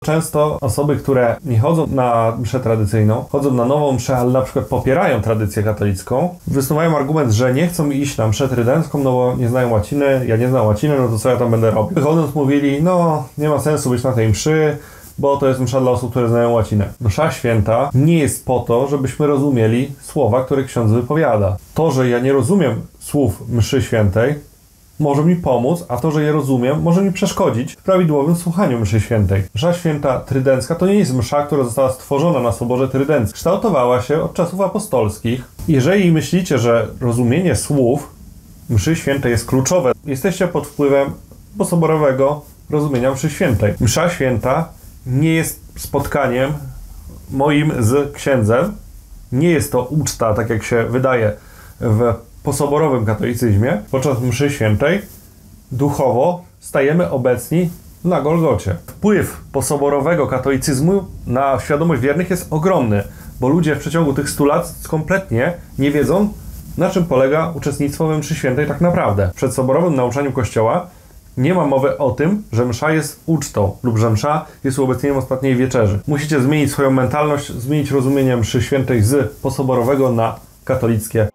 Często osoby, które nie chodzą na mszę tradycyjną, chodzą na nową mszę, ale na przykład popierają tradycję katolicką, wysuwają argument, że nie chcą iść na mszę trydencką, no bo nie znają łaciny, ja nie znam łaciny, no to co ja tam będę robił? Wychodząc mówili, no nie ma sensu być na tej mszy, bo to jest msza dla osób, które znają łacinę. Msza święta nie jest po to, żebyśmy rozumieli słowa, które ksiądz wypowiada. To, że ja nie rozumiem słów mszy świętej, może mi pomóc, a to, że je rozumiem, może mi przeszkodzić w prawidłowym słuchaniu mszy świętej. Msza święta trydencka to nie jest msza, która została stworzona na Soborze Trydenckim. Kształtowała się od czasów apostolskich. Jeżeli myślicie, że rozumienie słów mszy świętej jest kluczowe, jesteście pod wpływem posoborowego rozumienia mszy świętej. Msza święta nie jest spotkaniem moim z księdzem, nie jest to uczta, tak jak się wydaje w posoborowym katolicyzmie. Podczas mszy świętej duchowo stajemy obecni na Golgocie. Wpływ posoborowego katolicyzmu na świadomość wiernych jest ogromny, bo ludzie w przeciągu tych 100 lat kompletnie nie wiedzą, na czym polega uczestnictwo we mszy świętej tak naprawdę. W przedsoborowym nauczaniu Kościoła nie ma mowy o tym, że msza jest ucztą lub że msza jest uobecnieniem ostatniej wieczerzy. Musicie zmienić swoją mentalność, zmienić rozumienie mszy świętej z posoborowego na katolickie.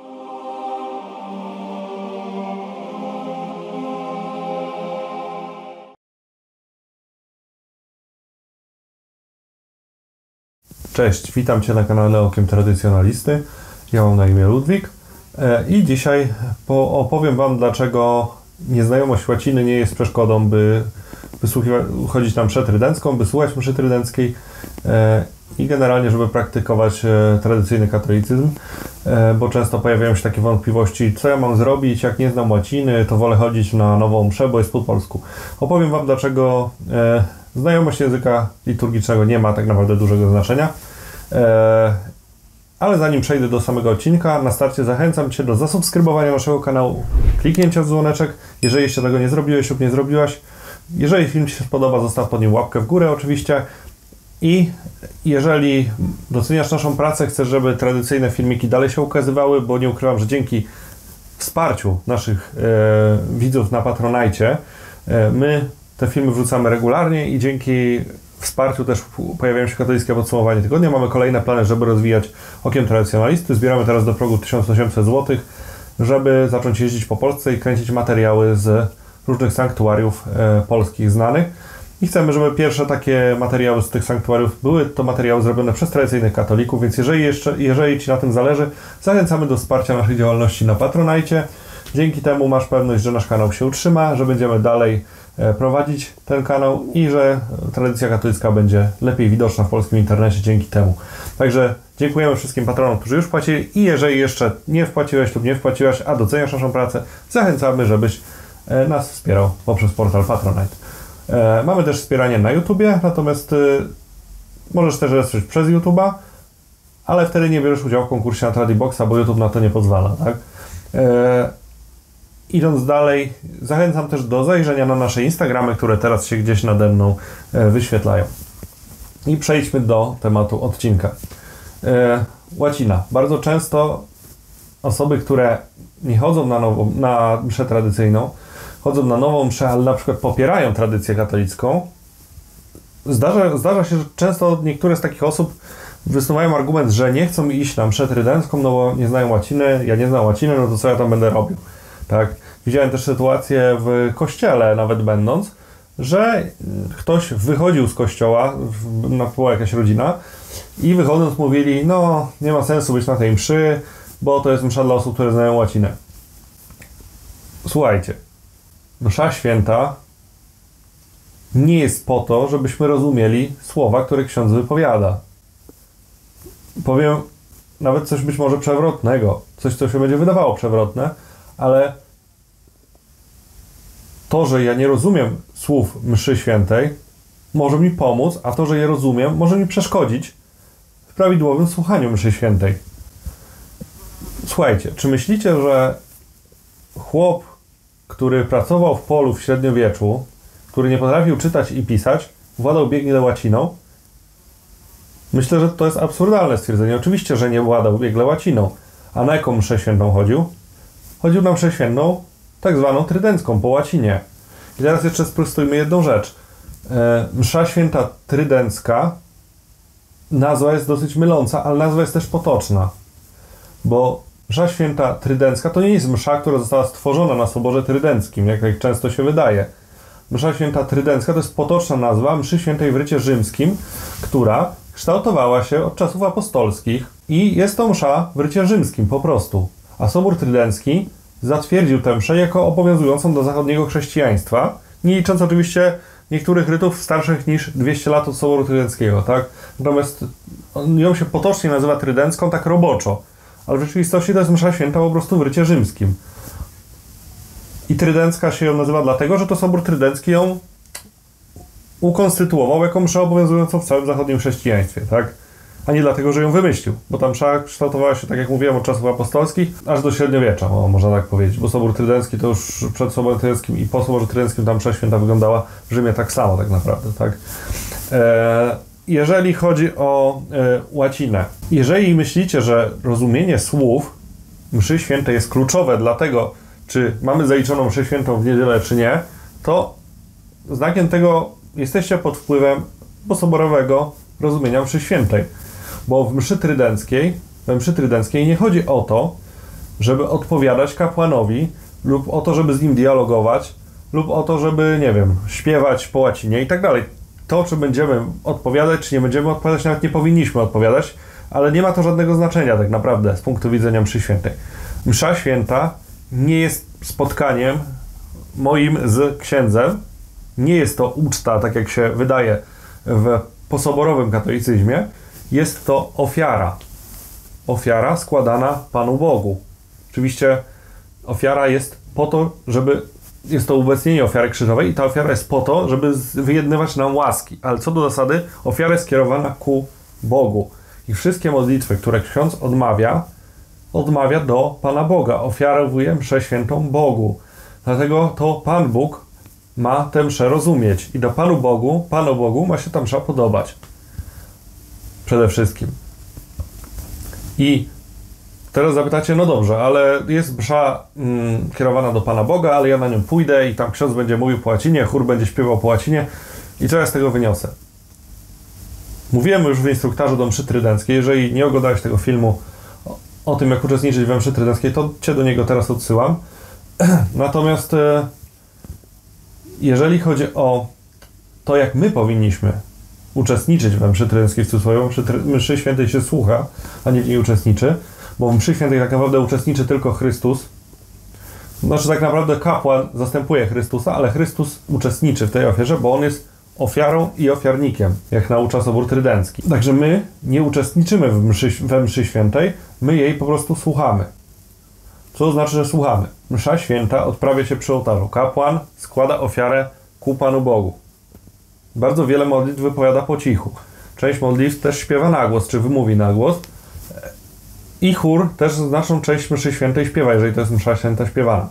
Cześć, witam Cię na kanale Okiem Tradycjonalisty. Ja mam na imię Ludwik i dzisiaj opowiem Wam, dlaczego nieznajomość łaciny nie jest przeszkodą, by chodzić na mszę trydencką, by słuchać mszy trydenckiej i generalnie, żeby praktykować tradycyjny katolicyzm, bo często pojawiają się takie wątpliwości, co ja mam zrobić, jak nie znam łaciny, to wolę chodzić na nową mszę, bo jest po polsku. Opowiem Wam, dlaczego znajomość języka liturgicznego nie ma tak naprawdę dużego znaczenia. Ale zanim przejdę do samego odcinka, na starcie zachęcam Cię do zasubskrybowania naszego kanału, kliknięcia w dzwoneczek, jeżeli jeszcze tego nie zrobiłeś lub nie zrobiłaś. Jeżeli film Ci się spodoba, zostaw pod nim łapkę w górę oczywiście. I jeżeli doceniasz naszą pracę, chcesz, żeby tradycyjne filmiki dalej się ukazywały, bo nie ukrywam, że dzięki wsparciu naszych widzów na Patronite my te filmy wrzucamy regularnie i dzięki wsparciu też pojawiają się katolickie podsumowanie tygodnia. Mamy kolejne plany, żeby rozwijać Okiem Tradycjonalisty. Zbieramy teraz do progu 1800 zł, żeby zacząć jeździć po Polsce i kręcić materiały z różnych sanktuariów polskich znanych. I chcemy, żeby pierwsze takie materiały z tych sanktuariów były to materiały zrobione przez tradycyjnych katolików, więc jeżeli Ci na tym zależy, zachęcamy do wsparcia naszej działalności na Patronite. Dzięki temu masz pewność, że nasz kanał się utrzyma, że będziemy dalej prowadzić ten kanał i że tradycja katolicka będzie lepiej widoczna w polskim internecie dzięki temu. Także dziękujemy wszystkim patronom, którzy już płacili i jeżeli jeszcze nie wpłaciłeś lub nie wpłaciłaś, a doceniasz naszą pracę, zachęcamy, żebyś nas wspierał poprzez portal Patronite. Mamy też wspieranie na YouTubie, natomiast możesz też wesprzeć przez YouTube'a, ale wtedy nie bierzesz udziału w konkursie na Tradiboxa, bo YouTube na to nie pozwala, tak? Idąc dalej, zachęcam też do zajrzenia na nasze Instagramy, które teraz się gdzieś nade mną wyświetlają. I przejdźmy do tematu odcinka. Łacina. Bardzo często osoby, które nie chodzą na mszę tradycyjną, chodzą na nową mszę, ale na przykład popierają tradycję katolicką. Zdarza się, że często niektóre z takich osób wysuwają argument, że nie chcą iść na mszę trydencką, no bo nie znają łaciny, ja nie znam łaciny, no to co ja tam będę robił. Tak? Widziałem też sytuację w kościele, nawet będąc, że ktoś wychodził z kościoła, była jakaś rodzina i wychodząc mówili, no nie ma sensu być na tej mszy, bo to jest msza dla osób, które znają łacinę. Słuchajcie, msza święta nie jest po to, żebyśmy rozumieli słowa, które ksiądz wypowiada. Powiem nawet coś być może przewrotnego, coś, co się będzie wydawało przewrotne, ale to, że ja nie rozumiem słów mszy świętej, może mi pomóc, a to, że je rozumiem, może mi przeszkodzić w prawidłowym słuchaniu mszy świętej. Słuchajcie, czy myślicie, że chłop, który pracował w polu w średniowieczu, który nie potrafił czytać i pisać, władał biegle łaciną? Myślę, że to jest absurdalne stwierdzenie. Oczywiście, że nie władał biegle łaciną. A na jaką mszę świętą chodził? Chodził na mszę świętą, tak zwaną trydencką, po łacinie. I teraz jeszcze sprostujmy jedną rzecz. Msza święta trydencka, nazwa jest dosyć myląca, ale nazwa jest też potoczna, bo msza święta trydencka to nie jest msza, która została stworzona na Soborze Trydenckim, jak często się wydaje. Msza święta trydencka to jest potoczna nazwa mszy świętej w rycie rzymskim, która kształtowała się od czasów apostolskich i jest to msza w rycie rzymskim po prostu. A Sobór Trydencki zatwierdził tę mszę jako obowiązującą do zachodniego chrześcijaństwa, nie licząc oczywiście niektórych rytów starszych niż 200 lat od Soboru Trydenckiego, tak? Natomiast ją się potocznie nazywa trydencką, tak roboczo, ale w rzeczywistości to jest msza święta po prostu w rycie rzymskim. I trydencka się ją nazywa dlatego, że to Sobór Trydencki ją ukonstytuował jako mszę obowiązującą w całym zachodnim chrześcijaństwie, tak? A nie dlatego, że ją wymyślił, bo ta msza kształtowała się, tak jak mówiłem, od czasów apostolskich aż do średniowiecza, można tak powiedzieć, bo Sobór Trydencki to już przed Soborem Trydenckim i po Soborze Trydenckim ta msza święta wyglądała w Rzymie tak samo tak naprawdę, tak? Jeżeli chodzi o łacinę, jeżeli myślicie, że rozumienie słów mszy świętej jest kluczowe dla tego, czy mamy zaliczoną mszę świętą w niedzielę, czy nie, to znakiem tego jesteście pod wpływem posoborowego rozumienia mszy świętej. Bo we mszy trydenckiej nie chodzi o to, żeby odpowiadać kapłanowi lub o to, żeby z nim dialogować lub o to, żeby, nie wiem, śpiewać po łacinie i tak dalej. To, czy będziemy odpowiadać, czy nie będziemy odpowiadać, nawet nie powinniśmy odpowiadać, ale nie ma to żadnego znaczenia tak naprawdę z punktu widzenia mszy świętej. Msza święta nie jest spotkaniem moim z księdzem, nie jest to uczta, tak jak się wydaje w posoborowym katolicyzmie, jest to ofiara. Ofiara składana Panu Bogu. Oczywiście ofiara jest po to, żeby... Jest to uobecnienie ofiary krzyżowej i ta ofiara jest po to, żeby wyjednywać nam łaski. Ale co do zasady, ofiara jest skierowana ku Bogu. I wszystkie modlitwy, które ksiądz odmawia do Pana Boga. Ofiarowuje mszę świętą Bogu. Dlatego to Pan Bóg ma tę mszę rozumieć. I do Panu Bogu ma się ta msza podobać. Przede wszystkim. I teraz zapytacie, no dobrze, ale jest msza kierowana do Pana Boga, ale ja na nią pójdę i tam ksiądz będzie mówił po łacinie, chór będzie śpiewał po łacinie i co ja z tego wyniosę? Mówiłem już w instruktażu do mszy trydenckiej, jeżeli nie oglądałeś tego filmu o tym, jak uczestniczyć we mszy trydenckiej, to Cię do niego teraz odsyłam. Natomiast jeżeli chodzi o to, jak my powinniśmy uczestniczyć we mszy trydenckiej, w cudzysłowie, mszy świętej się słucha, a nie w niej uczestniczy, bo w mszy świętej tak naprawdę uczestniczy tylko Chrystus. Znaczy tak naprawdę kapłan zastępuje Chrystusa, ale Chrystus uczestniczy w tej ofierze, bo On jest ofiarą i ofiarnikiem, jak naucza Sobór Trydencki. Także my nie uczestniczymy we mszy świętej, my jej po prostu słuchamy. Co to znaczy, że słuchamy? Msza święta odprawia się przy ołtarzu. Kapłan składa ofiarę ku Panu Bogu. Bardzo wiele modlitw wypowiada po cichu. Część modlitw też śpiewa na głos, czy wymówi na głos. I chór też znaczną część mszy świętej śpiewa, jeżeli to jest msza święta śpiewana.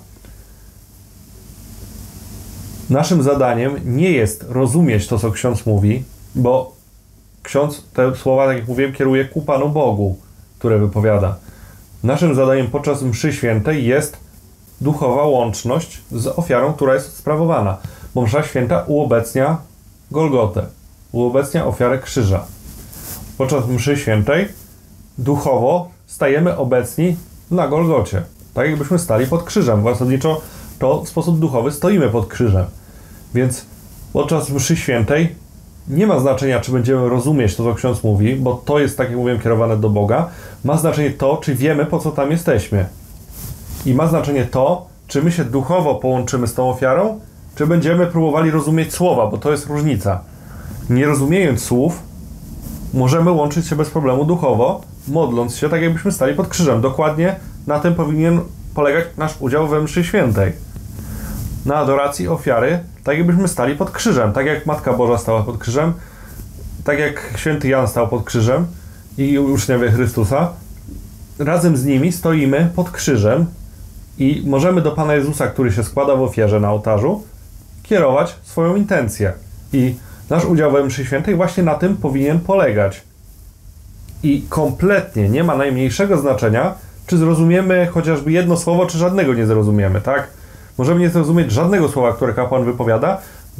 Naszym zadaniem nie jest rozumieć to, co ksiądz mówi, bo ksiądz te słowa, tak jak mówiłem, kieruje ku Panu Bogu, które wypowiada. Naszym zadaniem podczas mszy świętej jest duchowa łączność z ofiarą, która jest sprawowana. Bo msza święta uobecnia Golgotę, uobecnia ofiarę krzyża. Podczas mszy świętej duchowo stajemy obecni na Golgocie. Tak jakbyśmy stali pod krzyżem. Zasadniczo to w sposób duchowy stoimy pod krzyżem. Więc podczas mszy świętej nie ma znaczenia, czy będziemy rozumieć to, co ksiądz mówi, bo to jest, tak jak mówiłem, kierowane do Boga. Ma znaczenie to, czy wiemy, po co tam jesteśmy. I ma znaczenie to, czy my się duchowo połączymy z tą ofiarą, czy będziemy próbowali rozumieć słowa, bo to jest różnica. Nie rozumiejąc słów, możemy łączyć się bez problemu duchowo, modląc się, tak jakbyśmy stali pod krzyżem. Dokładnie na tym powinien polegać nasz udział we mszy świętej. Na adoracji ofiary, tak jakbyśmy stali pod krzyżem. Tak jak Matka Boża stała pod krzyżem, tak jak święty Jan stał pod krzyżem i uczniowie Chrystusa. Razem z nimi stoimy pod krzyżem i możemy do Pana Jezusa, który się składa w ofierze na ołtarzu, kierować swoją intencję. I nasz udział we mszy świętej właśnie na tym powinien polegać. I kompletnie nie ma najmniejszego znaczenia, czy zrozumiemy chociażby jedno słowo, czy żadnego nie zrozumiemy, tak? Możemy nie zrozumieć żadnego słowa, które kapłan wypowiada, bo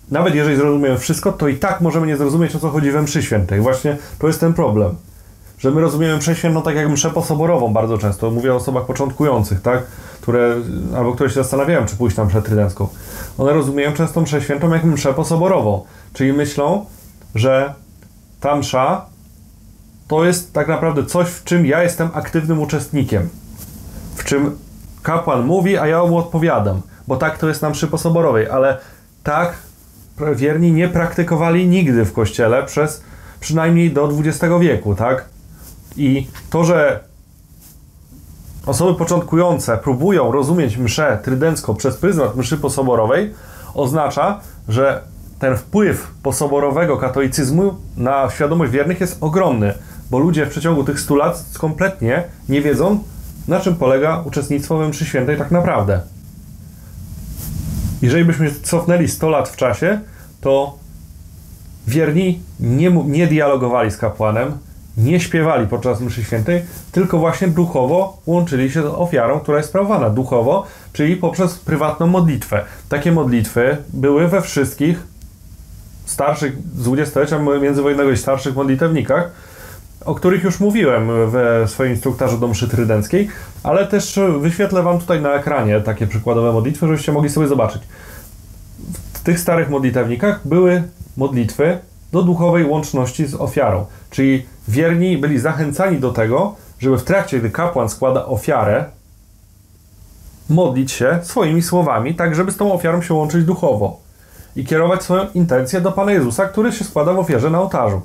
nawet jeżeli zrozumiemy wszystko, to i tak możemy nie zrozumieć, o co chodzi we mszy świętej. Właśnie to jest ten problem, że my rozumiemy mszę świętą tak jak mszę posoborową bardzo często. Mówię o osobach początkujących, tak? Które się zastanawiają, czy pójść na mszę trydencką. One rozumieją często mszę świętą jak mszę posoborową, czyli myślą, że ta msza to jest tak naprawdę coś, w czym ja jestem aktywnym uczestnikiem, w czym kapłan mówi, a ja mu odpowiadam, bo tak to jest na mszy posoborowej, ale tak wierni nie praktykowali nigdy w Kościele przez przynajmniej do XX wieku, tak? I to, że osoby początkujące próbują rozumieć mszę trydencką przez pryzmat mszy posoborowej, oznacza, że ten wpływ posoborowego katolicyzmu na świadomość wiernych jest ogromny, bo ludzie w przeciągu tych 100 lat kompletnie nie wiedzą, na czym polega uczestnictwo we mszy świętej tak naprawdę. Jeżeli byśmy cofnęli 100 lat w czasie, to wierni nie dialogowali z kapłanem, nie śpiewali podczas mszy świętej, tylko właśnie duchowo łączyli się z ofiarą, która jest sprawowana duchowo, czyli poprzez prywatną modlitwę. Takie modlitwy były we wszystkich starszych, z dwudziestolecia międzywojennego i starszych modlitewnikach, o których już mówiłem w swoim instruktażu do mszy trydenckiej, ale też wyświetlę wam tutaj na ekranie takie przykładowe modlitwy, żebyście mogli sobie zobaczyć. W tych starych modlitewnikach były modlitwy do duchowej łączności z ofiarą, czyli wierni byli zachęcani do tego, żeby w trakcie, gdy kapłan składa ofiarę, modlić się swoimi słowami, tak żeby z tą ofiarą się łączyć duchowo i kierować swoją intencję do Pana Jezusa, który się składa w ofierze na ołtarzu.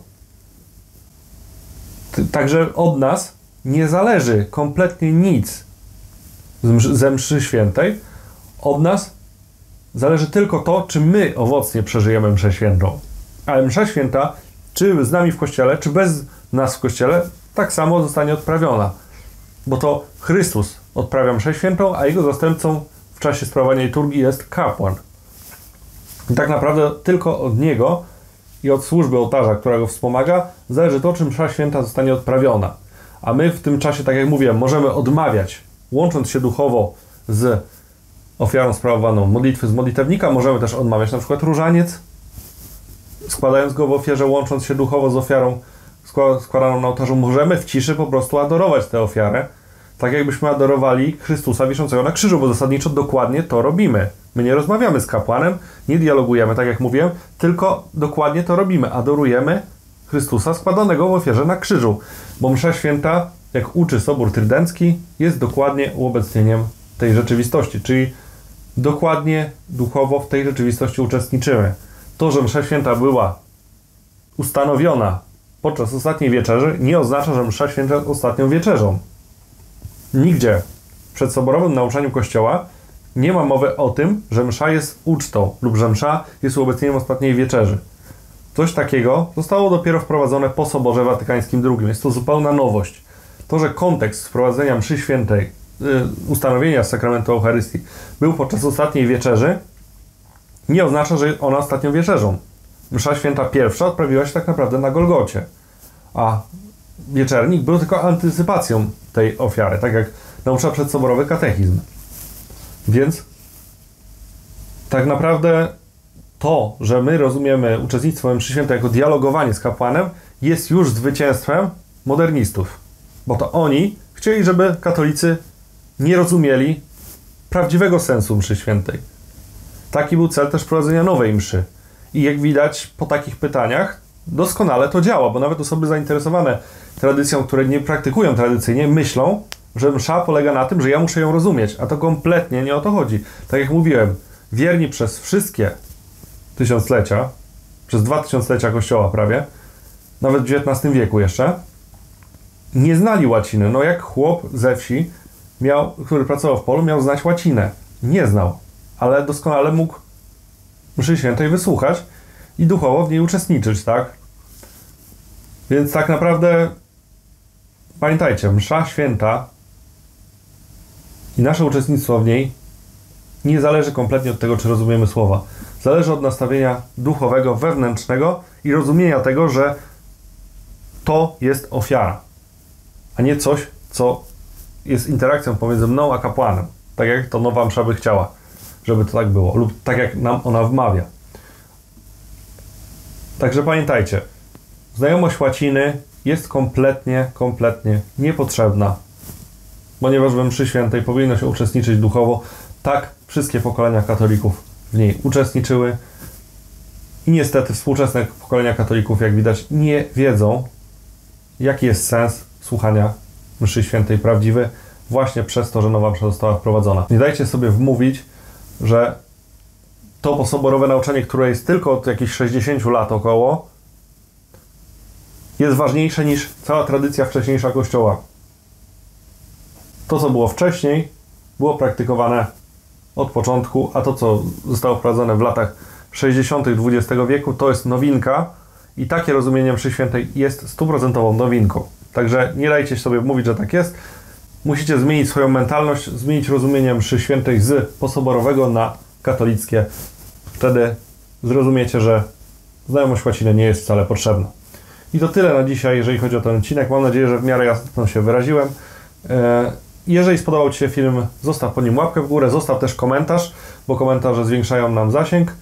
Także od nas nie zależy kompletnie nic ze mszy świętej. Od nas zależy tylko to, czy my owocnie przeżyjemy mszę świętą. Ale msza święta, czy z nami w Kościele, czy bez nas w Kościele, tak samo zostanie odprawiona. Bo to Chrystus odprawia mszę świętą, a jego zastępcą w czasie sprawowania liturgii jest kapłan. I tak naprawdę tylko od niego i od służby ołtarza, która go wspomaga, zależy to, czy msza święta zostanie odprawiona. A my w tym czasie, tak jak mówiłem, możemy odmawiać, łącząc się duchowo z ofiarą sprawowaną modlitwy z modlitewnika, możemy też odmawiać na przykład różaniec, składając go w ofierze, łącząc się duchowo z ofiarą składaną na ołtarzu. Możemy w ciszy po prostu adorować tę ofiarę, tak jakbyśmy adorowali Chrystusa wiszącego na krzyżu, bo zasadniczo dokładnie to robimy. My nie rozmawiamy z kapłanem, nie dialogujemy, tak jak mówiłem, tylko dokładnie to robimy. Adorujemy Chrystusa składanego w ofierze na krzyżu, bo msza święta, jak uczy Sobór Trydencki, jest dokładnie uobecnieniem tej rzeczywistości, czyli dokładnie duchowo w tej rzeczywistości uczestniczymy. To, że msza święta była ustanowiona podczas ostatniej wieczerzy, nie oznacza, że msza święta jest ostatnią wieczerzą. Nigdzie w przedsoborowym nauczaniu Kościoła nie ma mowy o tym, że msza jest ucztą lub że msza jest uobecnieniem ostatniej wieczerzy. Coś takiego zostało dopiero wprowadzone po Soborze Watykańskim II. Jest to zupełna nowość. To, że kontekst wprowadzenia mszy świętej, ustanowienia sakramentu Eucharystii był podczas ostatniej wieczerzy, nie oznacza, że ona ostatnią wieczerzą. Msza święta pierwsza odprawiła się tak naprawdę na Golgocie, a wieczernik był tylko antycypacją tej ofiary, tak jak naucza przedsoborowy katechizm. Więc tak naprawdę to, że my rozumiemy uczestnictwo we mszy świętej jako dialogowanie z kapłanem, jest już zwycięstwem modernistów. Bo to oni chcieli, żeby katolicy nie rozumieli prawdziwego sensu mszy świętej. Taki był cel też prowadzenia nowej mszy. I jak widać po takich pytaniach doskonale to działa, bo nawet osoby zainteresowane tradycją, które nie praktykują tradycyjnie, myślą, że msza polega na tym, że ja muszę ją rozumieć, a to kompletnie nie o to chodzi. Tak jak mówiłem, wierni przez wszystkie tysiąclecia, przez 2000 Kościoła prawie, nawet w XIX wieku jeszcze, nie znali łaciny. No jak chłop ze wsi, który pracował w polu, miał znać łacinę. Nie znał, ale doskonale mógł mszy świętej wysłuchać i duchowo w niej uczestniczyć, tak? Więc tak naprawdę pamiętajcie, msza święta i nasze uczestnictwo w niej nie zależy kompletnie od tego, czy rozumiemy słowa. Zależy od nastawienia duchowego, wewnętrznego i rozumienia tego, że to jest ofiara, a nie coś, co jest interakcją pomiędzy mną a kapłanem. Tak jak to nowa msza by chciała, żeby to tak było, lub tak jak nam ona wmawia. Także pamiętajcie, znajomość łaciny jest kompletnie niepotrzebna, ponieważ we mszy świętej powinno się uczestniczyć duchowo. Tak wszystkie pokolenia katolików w niej uczestniczyły i niestety współczesne pokolenia katolików, jak widać, nie wiedzą, jaki jest sens słuchania mszy świętej prawdziwy właśnie przez to, że nowa msza została wprowadzona. Nie dajcie sobie wmówić, że to posoborowe nauczanie, które jest tylko od jakichś 60 lat około, jest ważniejsze niż cała tradycja wcześniejsza Kościoła. To, co było wcześniej, było praktykowane od początku, a to, co zostało wprowadzone w latach 60. XX wieku, to jest nowinka i takie rozumienie mszy świętej jest 100% nowinką. Także nie dajcie sobie mówić, że tak jest. Musicie zmienić swoją mentalność, zmienić rozumienie mszy świętej z posoborowego na katolickie. Wtedy zrozumiecie, że znajomość łaciny nie jest wcale potrzebna. I to tyle na dzisiaj, jeżeli chodzi o ten odcinek. Mam nadzieję, że w miarę jasno się wyraziłem. Jeżeli spodobał Ci się film, zostaw po nim łapkę w górę, zostaw też komentarz, bo komentarze zwiększają nam zasięg.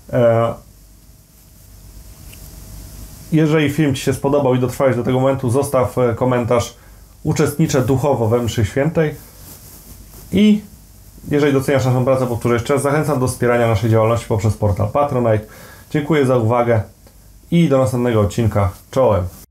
Jeżeli film Ci się spodobał i dotrwałeś do tego momentu, zostaw komentarz: uczestniczę duchowo we mszy świętej. I jeżeli doceniasz naszą pracę, powtórzę jeszcze raz, zachęcam do wspierania naszej działalności poprzez portal Patronite. Dziękuję za uwagę i do następnego odcinka. Czołem!